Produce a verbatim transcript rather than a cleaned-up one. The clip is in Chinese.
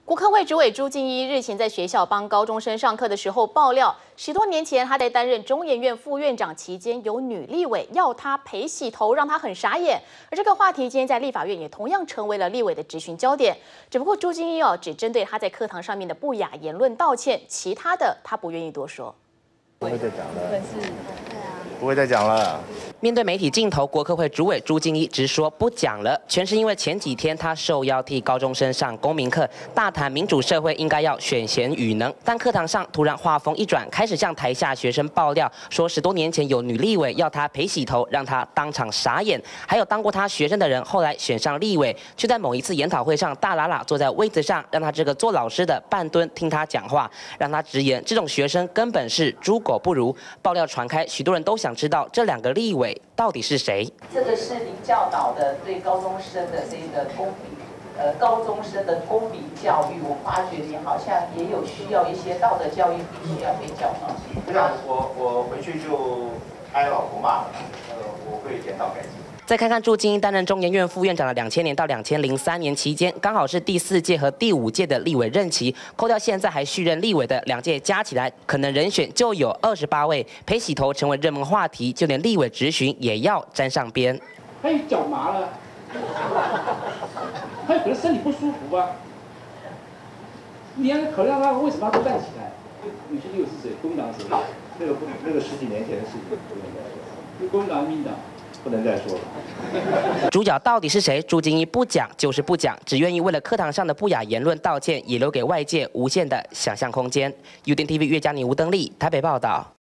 国科会主委朱敬一日前在学校帮高中生上课的时候爆料，十多年前他在担任中研院副院长期间，有女立委要他陪洗头，让他很傻眼。而这个话题今天在立法院也同样成为了立委的质询焦点。只不过朱敬一哦，只针对他在课堂上面的不雅言论道歉，其他的他不愿意多说。 不会再讲了，不会再讲了。 面对媒体镜头，国科会主委朱敬一直说不讲了，全是因为前几天他受邀替高中生上公民课，大谈民主社会应该要选贤与能，但课堂上突然话锋一转，开始向台下学生爆料，说十多年前有女立委要他陪洗头，让他当场傻眼。还有当过他学生的人，后来选上立委，却在某一次研讨会上大喇喇坐在位子上，让他这个做老师的半蹲听他讲话，让他直言这种学生根本是猪狗不如。爆料传开，许多人都想知道这两个立委到底是谁？ 这个是您教导的对高中生的这个公平，呃，高中生的公民教育，我发觉你好像也有需要一些道德教育，必须要被教导。 这样我我回去就挨老婆骂了，呃，我会检讨改进。 再看看朱敬一担任中研院副院长的两千年到两千零三年期间，刚好是第四届和第五届的立委任期，扣掉现在还续任立委的两届加起来，可能人选就有二十八位。陪洗头成为热门话题，就连立委质询也要沾上边。 他有脚麻了，他有可能身体不舒服吧？你要考虑到他为什么他不站起来？女性又是谁？国民党谁？ 那个不那个十几年前的事情不能再说， 国民党、民进党。 不能再说了。 主角到底是谁？朱敬一不讲就是不讲，只愿意为了课堂上的不雅言论道歉，也留给外界无限的想象空间。U D N T V 岳嘉妮、吴登丽台北报道。